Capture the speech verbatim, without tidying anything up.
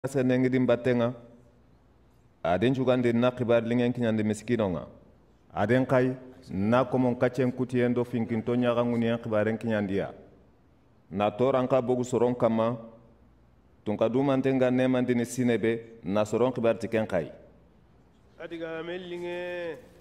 senengi dim battenga aden jugande na xibar lingen kinyande miskinonga aden kai na komon kacen kutiyendo finkinto nyaga ngunien xibaren kinyandiya na toran ka bogu soron kama tun ka dumantenga nemandini sinebe na soron xibar tiken kai adiga melinge